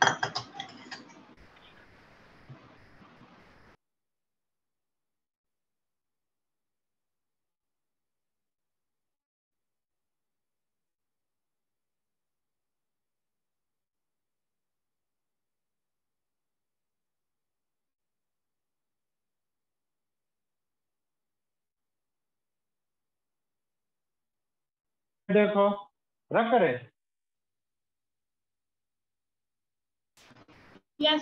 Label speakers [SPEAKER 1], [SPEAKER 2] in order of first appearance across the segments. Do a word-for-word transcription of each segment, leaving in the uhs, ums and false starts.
[SPEAKER 1] देखो रख करे।
[SPEAKER 2] यस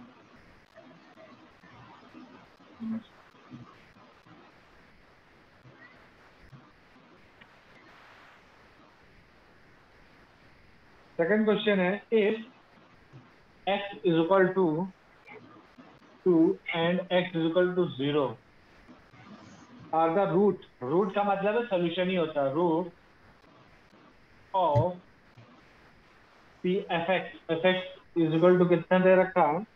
[SPEAKER 1] सेकंड क्वेश्चन है, if x is equal to two and x is equal to zero are the root, root का मतलब है सोल्यूशन ही होता है, root of P F X, F X is equal to कितना दे रखा है,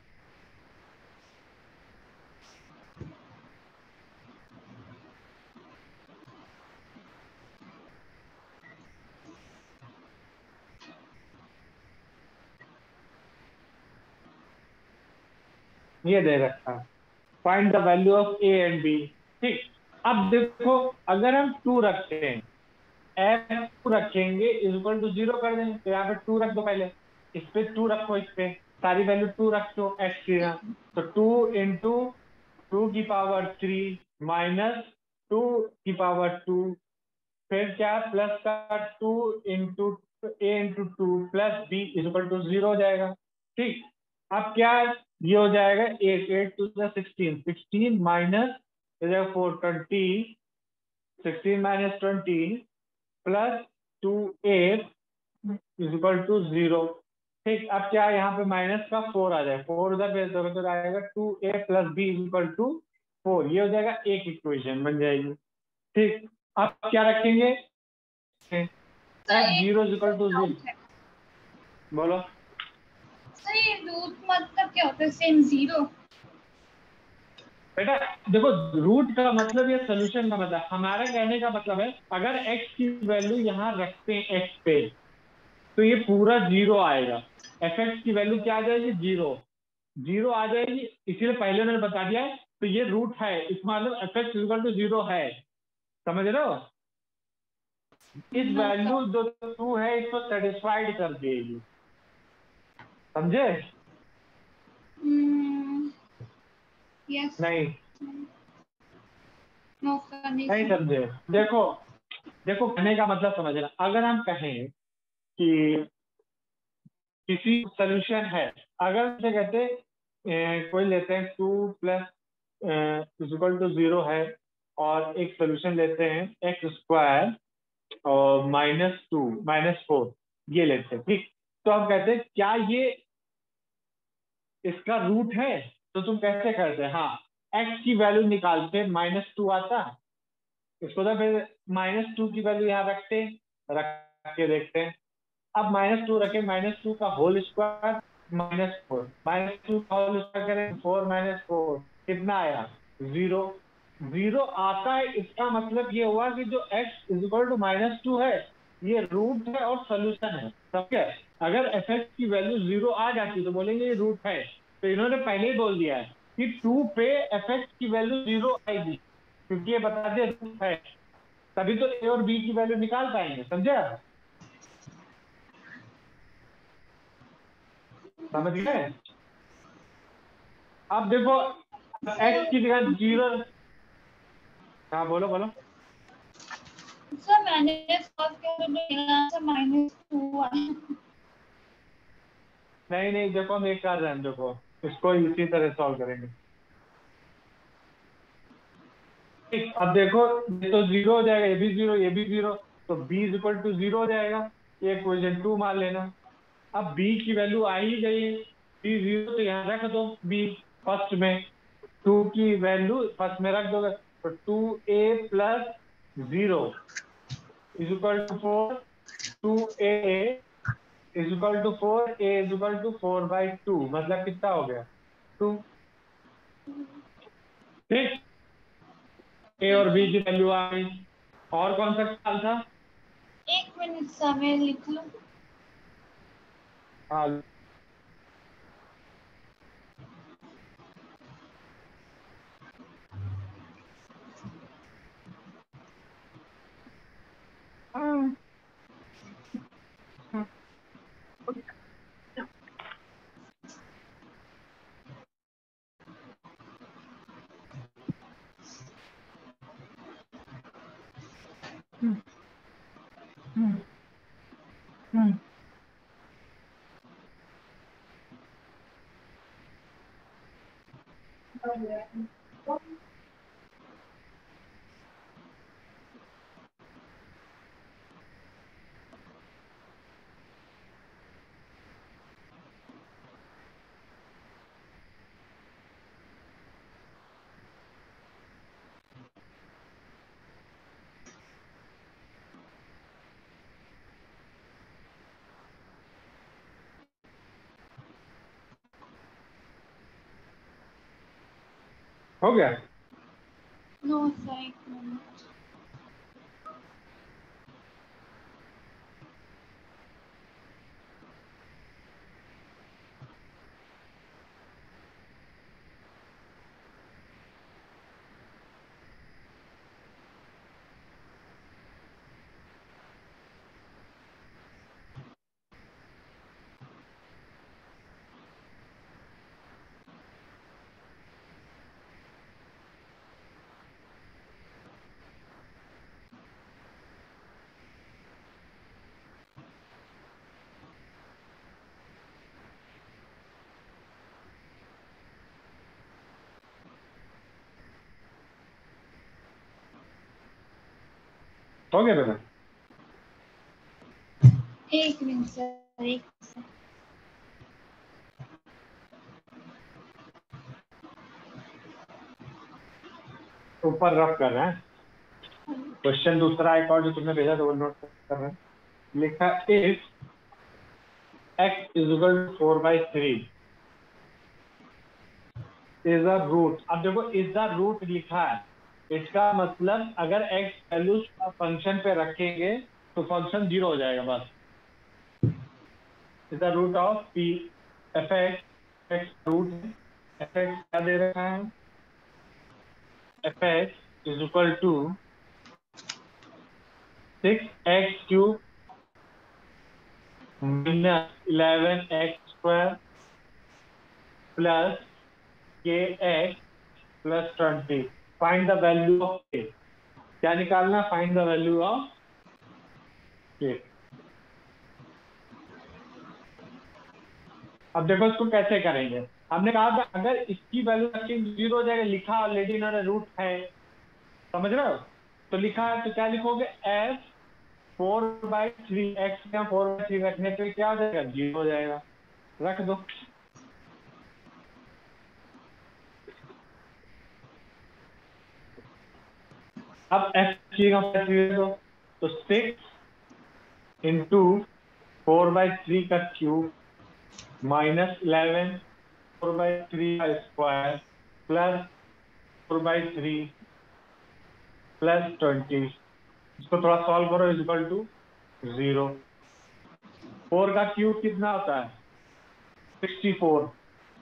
[SPEAKER 1] ये दे रखा है। Find the value of A and B. ठीक, अब देखो अगर हम टू रखते हैं, एफ टू रखेंगे इज इक्वल टू जीरो कर देंगे, तो यहाँ पे टू रख दो, पहले इस पे टू रखो, इस पे सारी वैल्यू टू रखो एक्स की यहाँ, तो टू इंटू टू की पावर थ्री माइनस टू की पावर टू, फिर क्या प्लस का two into A into two plus B is equal to zero हो जाएगा। ठीक, अब क्या ये हो जाएगा, eight eight two sixteen, sixteen minus four twenty, sixteen minus twenty plus two eight is equal to zero. ठीक, अब क्या यहाँ पे माइनस का फोर आ जाए, फोर उधर भेज दोगे तो आएगा two A plus B is equal to four, ये हो जाएगा एक इक्वेशन बन जाएगी। ठीक, अब क्या रखेंगे, F zero is equal to zero, बोलो
[SPEAKER 2] सर ये रूट मतलब क्या होता है, सेम जीरो?
[SPEAKER 1] बेटा देखो, रूट का मतलब या सोल्यूशन का मतलब, हमारा कहने का मतलब है अगर x की वैल्यू यहाँ रखते हैं x पे तो ये पूरा जीरो आएगा, एफ एक्स की वैल्यू क्या आ जाएगी, जीरो, जीरो आ जाएगी, इसीलिए पहले मैंने बता दिया है, तो ये रूट है, इसका मतलब F X equal to zero है, समझ रहे हो, इस वैल्यू जो टू है इसको सेटिस्फाइड कर देगी, समझे?
[SPEAKER 2] यस
[SPEAKER 1] नहीं
[SPEAKER 2] नो सर
[SPEAKER 1] नहीं समझे, देखो देखो कहने का मतलब समझना, अगर हम कहें कि किसी सोल्यूशन है, अगर जैसे कहते हैं कोई लेते हैं two plus equal to zero है, और एक सोल्यूशन लेते हैं एक्स स्क्वायर और माइनस टू माइनस फोर, ये लेते हैं। ठीक, तो हम कहते हैं क्या ये इसका रूट है, तो तुम कैसे करते हैं, हाँ एक्स की वैल्यू निकालते माइनस टू आता है, इसको तो फिर माइनस टू की वैल्यू यहाँ रखते रख के देखते हैं, अब माइनस टू रखें, माइनस टू का whole square minus four, minus two का होल स्क्वायर करें, फोर माइनस फोर कितना आया, जीरो, जीरो आता है, इसका मतलब ये हुआ कि जो x is equal to minus two है ये रूट है और सोल्यूशन है, समझ गए? अगर एफ एक्स की वैल्यू जीरो आ जाती तो बोलेंगे ये रूट है, तो इन्होंने पहले ही बोल दिया है कि टू पे एफ एक्स की वैल्यू जीरो आएगी, क्योंकि ये बता दिया रूट है, तभी तो ए और बी की वैल्यू निकाल पाएंगे, समझे? समझ गए? अब देखो x की जगह जीरो, हाँ बोलो बोलो।
[SPEAKER 2] सर मैंने सॉल्व किया तो मेरा आंसर माइनस टू आया।
[SPEAKER 1] नहीं नहीं देखो हम एक कर रहे हैं, देखो इसको इसी तरह सॉल्व करेंगे। ठीक, अब देखो ये तो जीरो हो जाएगा, ये भी जीरो, ये भी जीरो, तो b is equal to zero हो जाएगा, ये इक्वेशन टू मान लेना। अब b की वैल्यू आ ही गई है, b जीरो, तो यहाँ रख दो b फर्स्ट में, टू की वैल्यू फर्स्ट में रख दोगे, तो two A plus zero is equal to four, two A is equal to four, A is equal to four by two, मतलब कितना हो गया, टू। ठीक, ए और बी की वैल्यू आ गई, और कौन सा सवाल था?
[SPEAKER 2] एक मिनट समय लिख लो।
[SPEAKER 1] हाँ हो गया?
[SPEAKER 2] नो सर, एक मिनट।
[SPEAKER 1] हो गया बेटा?
[SPEAKER 2] एक मिनट सर, एक सर।
[SPEAKER 1] ऊपर रफ कर रहे हैं। क्वेश्चन दूसरा एक और जो तुमने भेजा था वो नोट कर रहे हैं। लिखा if x is equal to four by three is a root. अब देखो इज द रूट लिखा है, इसका मतलब अगर x वैल्यू फंक्शन पे रखेंगे तो फंक्शन जीरो हो जाएगा बस। Is the root of p F X, X root F X क्या दे रखा है, F X is equal to six X cube minus eleven X square plus K X plus twenty. Find the value of K. क्या निकालना? Find the value of के। अब देखो इसको कैसे करेंगे। हमने कहा था अगर इसकी वैल्यू रखेंगे जीरो हो जाएगा, लिखा ऑलरेडी इन्होंने रूट है, समझ रहे हो? तो लिखा है तो क्या लिखोगे, F four by three X का फोर बाई थ्री रखने पे क्या हो जाएगा, जीरो हो जाएगा। रख दो। अब एफ थ्री का थ्री दो तो six into four by three का cube minus eleven four by three का square plus four by three plus twenty. इसको थोड़ा सॉल्व करो, is equal to zero. Four का क्यूब कितना होता है, सिक्सटी फोर,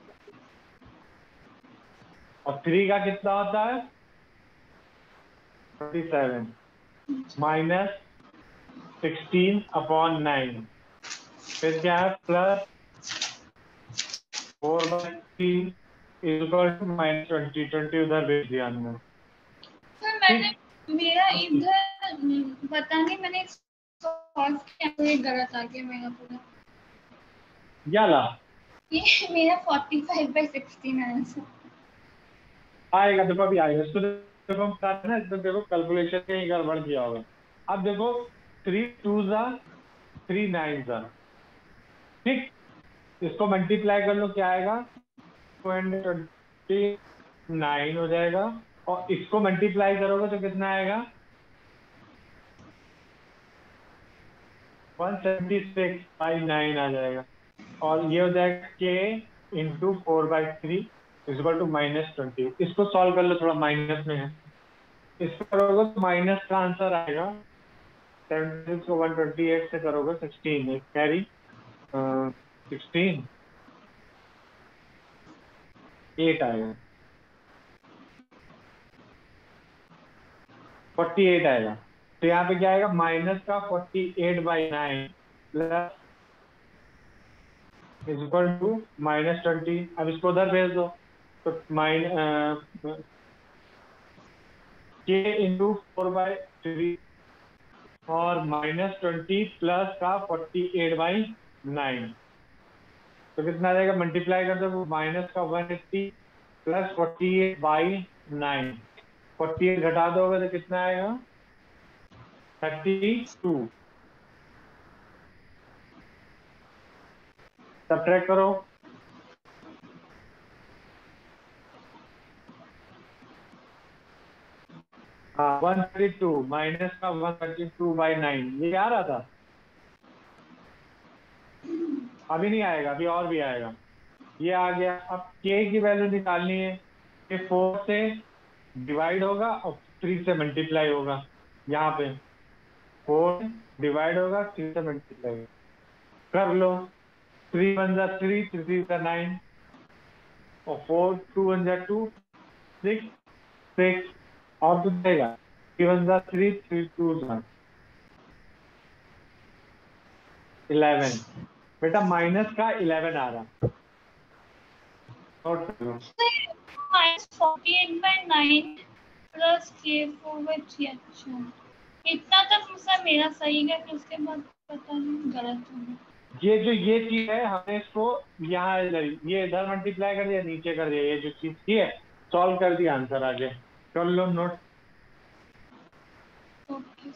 [SPEAKER 1] और थ्री का कितना होता है, thirty seven, minus sixteen upon nine, फिर क्या है plus four by three is equal to minus twenty, twenty उधर भेज दिया हमने।
[SPEAKER 2] सर मैंने मेरा इधर पता नहीं, मैंने सॉल्व किया तो ये गलत आ गया मेरा पूरा।
[SPEAKER 1] याला
[SPEAKER 2] ये मेरा forty five by sixteen answer
[SPEAKER 1] आएगा, देखो अभी आएगा। इसको देखो हम बता रहे हैं ना, इसको देखो कैलकुलेशन में ही गड़बड़ किया होगा। अब देखो थ्री टू जा थ्री नाइन जा, ठीक, इसको मल्टीप्लाई कर लो, क्या आएगा, टू हंड्रेड ट्वेंटी नाइन हो जाएगा, और इसको मल्टीप्लाई करोगे तो कितना आएगा, one seventy six by nine आ जाएगा, और ये हो जाएगा K into four by three equal to minus twenty. इसको सॉल्व कर लो, थोड़ा माइनस में है, इसको करोगे तो माइनस का आंसर आएगा, सेवेंटी सिक्स को वन ट्वेंटी एट से करोगे सिक्सटीन, कैरी सिक्सटीन एट आएगा, फोर्टी एट आएगा। तो यहाँ पे क्या आएगा, माइनस का forty eight by nine plus is equal to minus twenty. अब इसको उधर भेज दो तो माइन K into four by three और माइनस ट्वेंटी प्लस का फोर्टी एट बाई नाइन, तो कितना आ जाएगा, मल्टीप्लाई कर दो, माइनस का one eighty plus forty eight by nine, forty eight घटा दोगे तो कितना आएगा? Thirty two. सब्ट्रैक्ट करो। हाँ, वन थर्टी टू माइनस का one thirty two by nine, ये आ रहा था? अभी नहीं आएगा, अभी और भी आएगा। ये आ गया। अब के की वैल्यू निकालनी है। ये फोर से डिवाइड होगा और थ्री से मल्टीप्लाई होगा। यहाँ पे फोर डिवाइड होगा, थ्री से मल्टीप्लाई कर लो। थ्री वन जा थ्री, थ्री जा नाइन, और फोर टू वन जा टू, सिक्स सिक्स, और कुछ देगा? थ्री वन जा थ्री, थ्री टू जा इलेवन। बेटा माइनस का इलेवन आ रहा, नोट कर लो।
[SPEAKER 2] Minus forty eight by nine plus के फोर बाई थ्री। अच्छा, इतना तक मुझसे मेरा सही है, फिर उसके बाद पता नहीं गलत हो गया।
[SPEAKER 1] ये जो ये चीज है, हमने इसको यहाँ इधर, ये इधर मल्टीप्लाई कर दिया, नीचे कर दिया, ये जो चीज थी है सॉल्व कर दिया, आंसर आगे कर लो नोट।
[SPEAKER 2] ओके।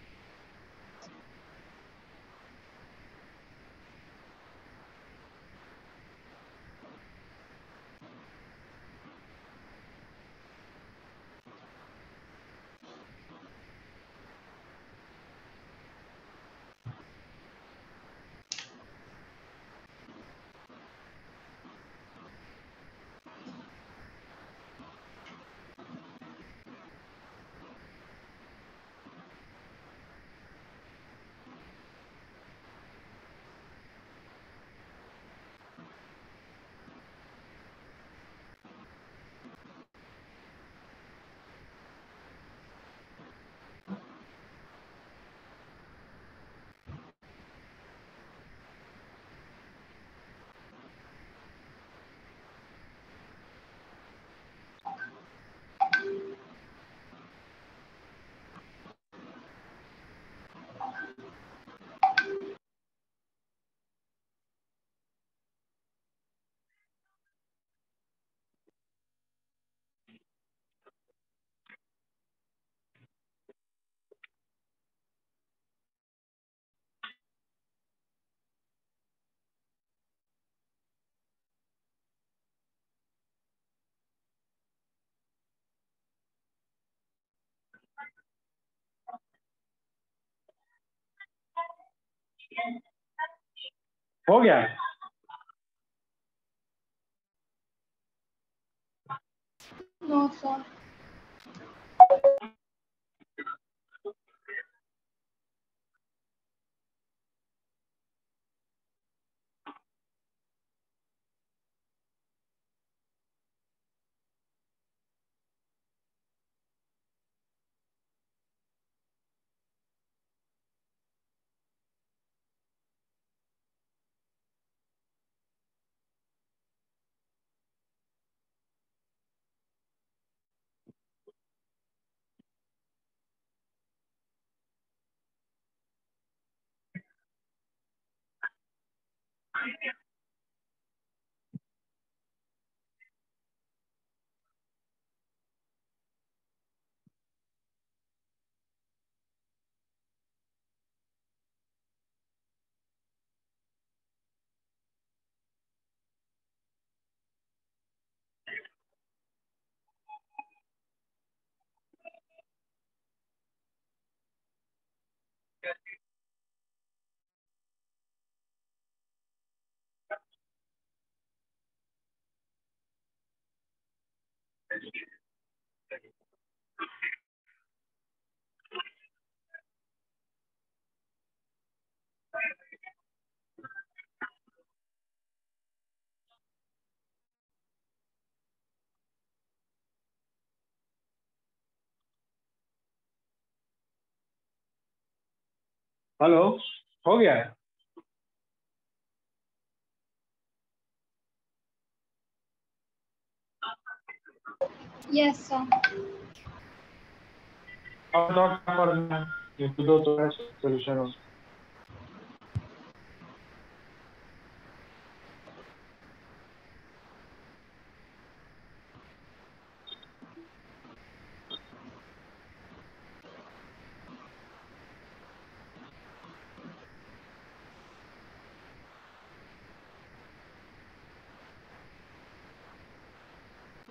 [SPEAKER 1] हो गया।
[SPEAKER 2] No sir.
[SPEAKER 1] हेलो, हो गया?
[SPEAKER 2] Yes sir.
[SPEAKER 1] अब नोट करना है, ये दो तो सोल्यूशन हो।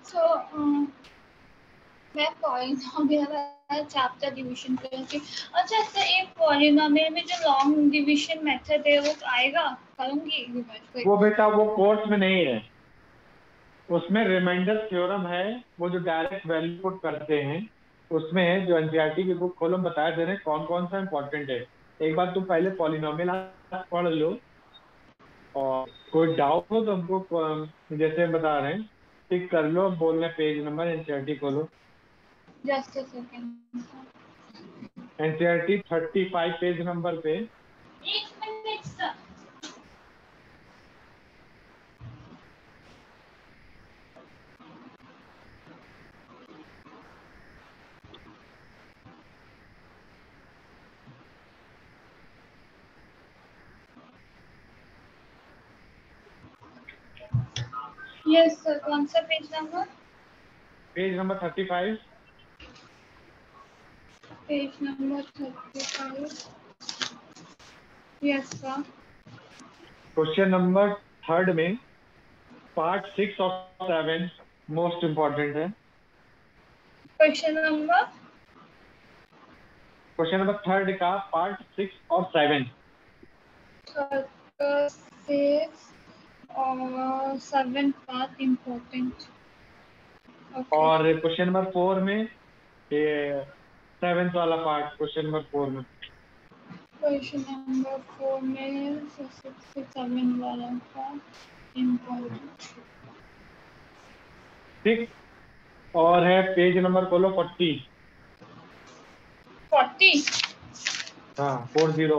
[SPEAKER 2] सो मैं पॉलिनोमियल चैप्टर डिवीजन करूँगी। अच्छा सर, एक पॉलिनोमियल में जो लॉन्ग डिवीजन मेथड है वो आएगा, करूँगी रिवाइज।
[SPEAKER 1] वो बेटा वो कोर्स में नहीं है, उसमें रिमाइंडर थ्योरम है, वो जो डायरेक्ट वैल्यू पुट करते हैं उसमें है। जो एनसीईआरटी की बुक खोलो, बता दे रहे हैं कौन कौन सा इंपॉर्टेंट है। एक बार तुम पहले पॉलिनोमियल पढ़ लो, और कोई डाउट हो तो हमको जैसे बता रहे हैं टिक कर लो, बोल रहे पेज नंबर एनसीईआरटी खोलो।
[SPEAKER 2] Just a second.
[SPEAKER 1] NCERT thirty five page number पे।
[SPEAKER 2] एक मिनट सर। यस सर, कौन सा page number?
[SPEAKER 1] Page number thirty five.
[SPEAKER 2] Page number thirty five. Yes sir.
[SPEAKER 1] Question number third में पार्ट सिक्स और seven most important है।
[SPEAKER 2] Question number
[SPEAKER 1] question number third का part six और seven.
[SPEAKER 2] Six और seven part important.
[SPEAKER 1] और question number four में ये seventh वाला पार्ट, क्वेश्चन नंबर फोर में।
[SPEAKER 2] क्वेश्चन नंबर फोर में सिक्स सेवन वाला पार्ट इम्पोर्टेंट।
[SPEAKER 1] ठीक, और है पेज नंबर खोलो फोर्टी।
[SPEAKER 2] फोर्टी।
[SPEAKER 1] हाँ, फोर जीरो।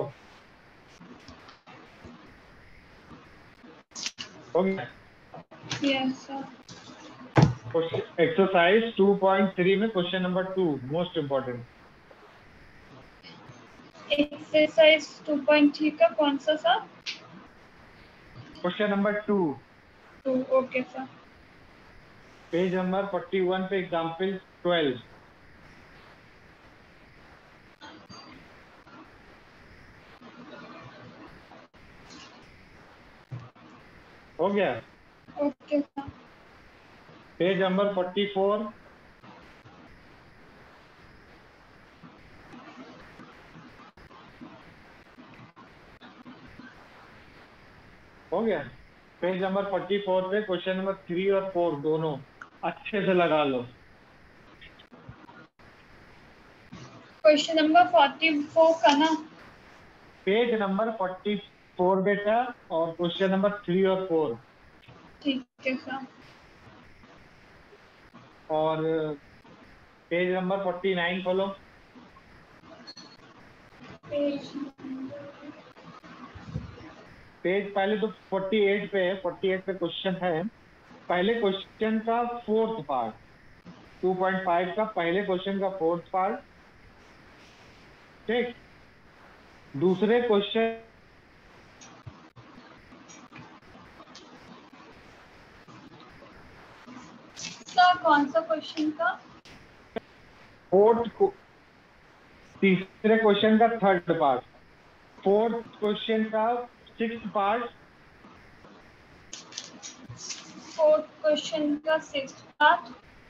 [SPEAKER 1] हो गया।
[SPEAKER 2] Yes sir.
[SPEAKER 1] Exercise two point three में question number two most important.
[SPEAKER 2] Exercise two point three का कौन सा sir?
[SPEAKER 1] Question number two,
[SPEAKER 2] two. Okay sir.
[SPEAKER 1] Page number forty one पे example twelve. हो गया।
[SPEAKER 2] Okay sir.
[SPEAKER 1] Page number forty four. हो गया। Page number forty four पे question number three और फोर दोनों अच्छे से लगा लो।
[SPEAKER 2] क्वेश्चन नंबर फोर्टी फोर का ना?
[SPEAKER 1] पेज नंबर फोर्टी फोर बेटा, और क्वेश्चन नंबर थ्री और फोर।
[SPEAKER 2] ठीक है सर।
[SPEAKER 1] और पेज नंबर फोर्टी नाइन खोलो।
[SPEAKER 2] पेज
[SPEAKER 1] पेज पहले तो फोर्टी एट पे है, फोर्टी एट पे क्वेश्चन है। पहले क्वेश्चन का fourth part, two point five का पहले क्वेश्चन का फोर्थ पार्ट। ठीक, दूसरे क्वेश्चन
[SPEAKER 2] सर कौन सा क्वेश्चन का?
[SPEAKER 1] फोर्थ, तीसरे क्वेश्चन का थर्ड पार्ट, फोर्थ क्वेश्चन का सिक्स्थ पार्ट,
[SPEAKER 2] फोर्थ क्वेश्चन का सिक्स्थ पार्ट,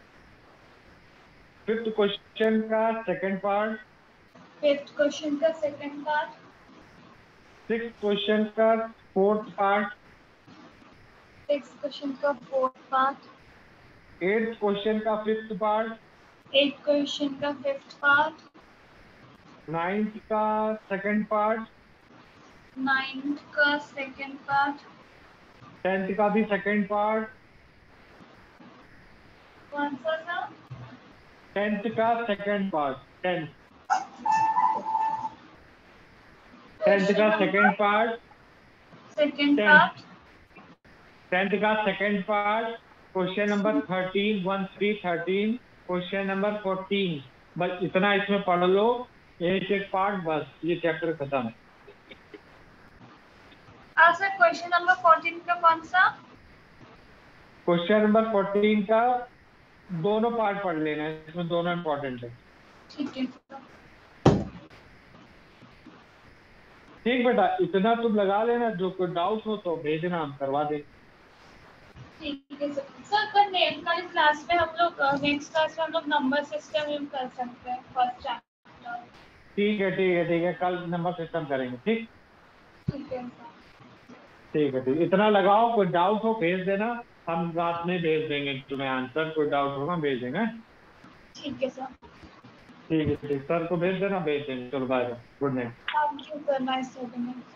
[SPEAKER 1] फिफ्थ क्वेश्चन का सेकंड पार्ट,
[SPEAKER 2] फिफ्थ क्वेश्चन का सेकंड पार्ट,
[SPEAKER 1] सिक्स्थ क्वेश्चन का फोर्थ पार्ट,
[SPEAKER 2] सिक्स्थ क्वेश्चन का फोर्थ पार्ट,
[SPEAKER 1] एट्थ क्वेश्चन का फिफ्थ पार्ट,
[SPEAKER 2] एट्थ क्वेश्चन का fifth part,
[SPEAKER 1] ninth का second part,
[SPEAKER 2] ninth का second part,
[SPEAKER 1] tenth का भी सेकंड पार्ट,
[SPEAKER 2] कौन सा था?
[SPEAKER 1] टेंथ का सेकंड पार्ट, टेंथ टेंथ का second part,
[SPEAKER 2] second
[SPEAKER 1] tenth
[SPEAKER 2] part,
[SPEAKER 1] tenth का second part, question number thirteen, one three thirteen, question number fourteen. बस इतना इसमें पढ़ लो, एक एक पार्ट, बस ये चैप्टर खत्म है।
[SPEAKER 2] हाँ सर, क्वेश्चन नंबर फोर्टीन का कौन सा?
[SPEAKER 1] क्वेश्चन नंबर फोर्टीन का दोनों पार्ट पढ़ लेना है, इसमें दोनों इम्पोर्टेंट है।
[SPEAKER 2] ठीक है।
[SPEAKER 1] ठीक बेटा, इतना तुम लगा लेना, जो कोई डाउट हो तो भेजना, हम करवा देंगे।
[SPEAKER 2] ठीक है सर। सर पर नेक्स्ट कल क्लास में हम लोग नेक्स्ट क्लास में हम लोग नंबर सिस्टम यूज कर सकते हैं फर्स्ट चैप्टर।
[SPEAKER 1] ठीक है ठीक है ठीक है, कल नंबर सिस्टम करेंगे। ठीक
[SPEAKER 2] ठीक है सर।
[SPEAKER 1] ठीक है ठीक, इतना लगाओ, कोई डाउट हो भेज देना, हम रात में भेज देंगे तुम्हें आंसर, कोई डाउट होगा भेज देंगे।
[SPEAKER 2] ठीक है सर।
[SPEAKER 1] ठीक है ठीक, सर को भेज देना, भेज देंगे। चलो bye, good night.
[SPEAKER 2] Thank you sir, nice talking.